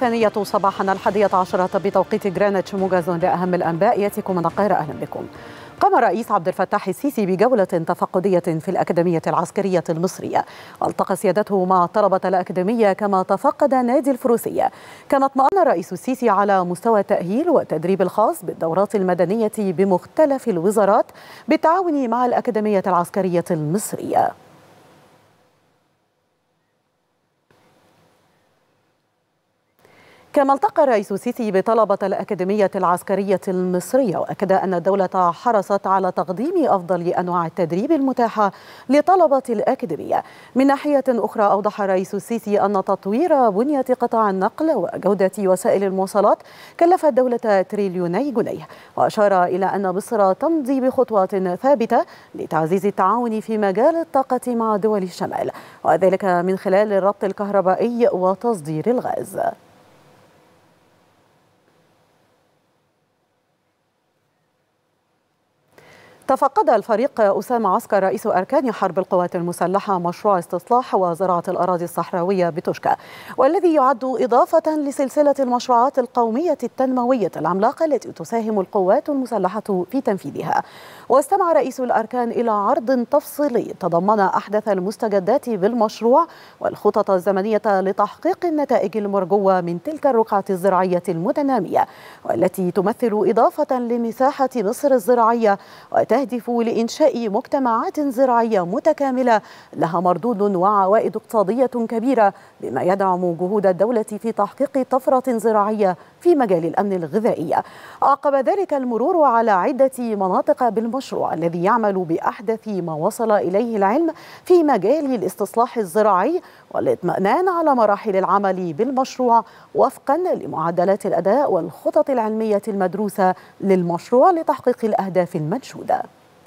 الثانية صباحا 11 بتوقيت غرينتش، موجز لأهم الأنباء يأتيكم من القاهرة. أهلا بكم. قام الرئيس عبد الفتاح السيسي بجولة تفقدية في الأكاديمية العسكرية المصرية، والتقى سيادته مع طلبة الأكاديمية كما تفقد نادي الفروسية. كما اطمأن الرئيس السيسي على مستوى التأهيل والتدريب الخاص بالدورات المدنية بمختلف الوزارات بالتعاون مع الأكاديمية العسكرية المصرية. كما التقى الرئيس السيسي بطلبة الأكاديمية العسكرية المصرية، وأكد أن الدولة حرصت على تقديم أفضل أنواع التدريب المتاحة لطلبة الأكاديمية. من ناحية أخرى، أوضح الرئيس السيسي أن تطوير بنية قطاع النقل وجودة وسائل المواصلات كلف الدولة تريليوني جنيه، وأشار إلى أن مصر تمضي بخطوات ثابتة لتعزيز التعاون في مجال الطاقة مع دول الشمال، وذلك من خلال الربط الكهربائي وتصدير الغاز. تفقد الفريق أسامة عسكر رئيس أركان حرب القوات المسلحة مشروع استصلاح وزراعة الأراضي الصحراوية بتوشكا، والذي يعد إضافة لسلسلة المشروعات القومية التنموية العملاقة التي تساهم القوات المسلحة في تنفيذها. واستمع رئيس الأركان إلى عرض تفصيلي تضمن أحدث المستجدات بالمشروع والخطط الزمنية لتحقيق النتائج المرجوة من تلك الرقعة الزراعية المتنامية، والتي تمثل إضافة لمساحة مصر الزراعية وتهدف لإنشاء مجتمعات زراعية متكاملة لها مردود وعوائد اقتصادية كبيرة، بما يدعم جهود الدولة في تحقيق طفرة زراعية في مجال الأمن الغذائي. عقب ذلك المرور على عدة مناطق بالمشروع الذي يعمل بأحدث ما وصل إليه العلم في مجال الاستصلاح الزراعي، والاطمئنان على مراحل العمل بالمشروع وفقا لمعدلات الأداء والخطط العلمية المدروسة للمشروع لتحقيق الأهداف المنشودة.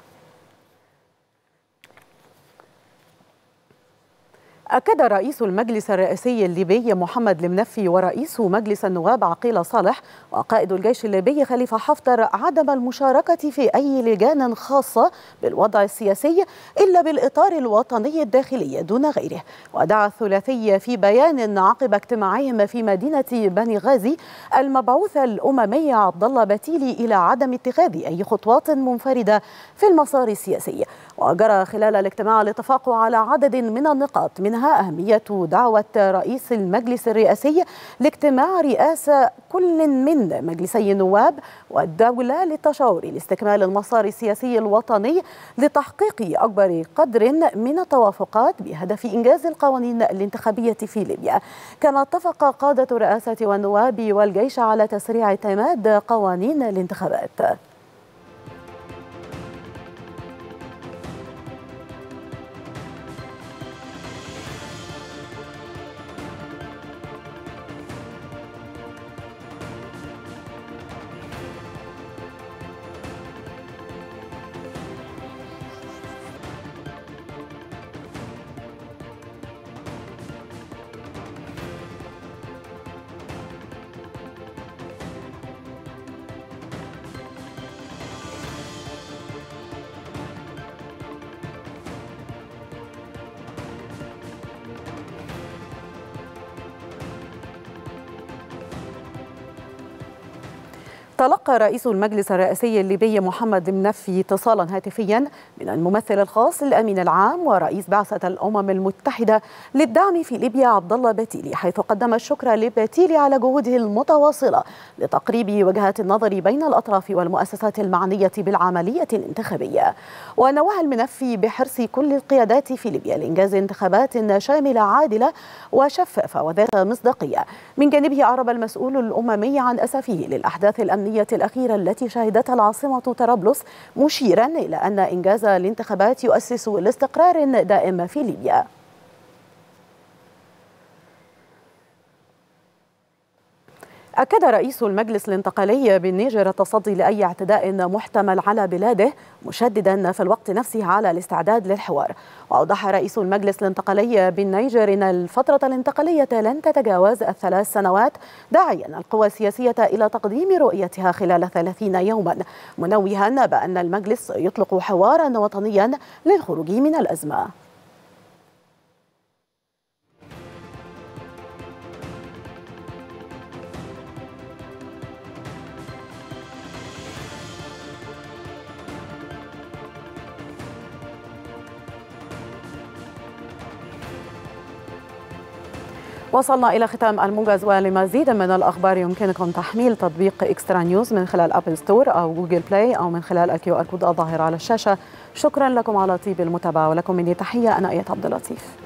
أكد رئيس المجلس الرئاسي الليبي محمد المنفي ورئيس مجلس النواب عقيل صالح وقائد الجيش الليبي خليفة حفتر عدم المشاركة في أي لجان خاصة بالوضع السياسي إلا بالإطار الوطني الداخلي دون غيره. ودعا الثلاثي في بيان عقب اجتماعهم في مدينة بني غازي المبعوث الأممي عبد الله بتيلي إلى عدم اتخاذ أي خطوات منفردة في المسار السياسي. وجرى خلال الاجتماع الاتفاق على عدد من النقاط، منها أهمية دعوة رئيس المجلس الرئاسي لاجتماع رئاسة كل من مجلسي النواب والدولة للتشاور لاستكمال المسار السياسي الوطني لتحقيق أكبر قدر من التوافقات بهدف إنجاز القوانين الانتخابية في ليبيا. كما اتفق قادة الرئاسة والنواب والجيش على تسريع اعتماد قوانين الانتخابات. تلقى رئيس المجلس الرئاسي الليبي محمد المنفي اتصالا هاتفيا من الممثل الخاص للأمين العام ورئيس بعثة الأمم المتحدة للدعم في ليبيا عبد الله بتيلي، حيث قدم الشكر لبتيلي على جهوده المتواصلة لتقريب وجهات النظر بين الأطراف والمؤسسات المعنية بالعملية الانتخابية. ونوه المنفي بحرص كل القيادات في ليبيا لإنجاز انتخابات شاملة عادلة وشفافة وذات مصداقية. من جانبه أعرب المسؤول الأممي عن أسفه للأحداث الأمنية الأخيرة التي شهدتها العاصمة طرابلس، مشيرا إلى أن إنجاز الانتخابات يؤسس لاستقرار دائم في ليبيا. أكد رئيس المجلس الانتقالي بالنيجر التصدي لأي اعتداء محتمل على بلاده، مشددا في الوقت نفسه على الاستعداد للحوار. وأوضح رئيس المجلس الانتقالي بالنيجر أن الفترة الانتقالية لن تتجاوز 3 سنوات، داعيا القوى السياسية إلى تقديم رؤيتها خلال 30 يوما، منوها بأن المجلس يطلق حوارا وطنيا للخروج من الأزمة. وصلنا إلى ختام الموجز، ولمزيد من الأخبار يمكنكم تحميل تطبيق إكسترا نيوز من خلال أبل ستور أو جوجل بلاي أو من خلال الQR كود الظاهر على الشاشة. شكرا لكم على طيب المتابعة، ولكم مني تحية، أنا آية عبد اللطيف.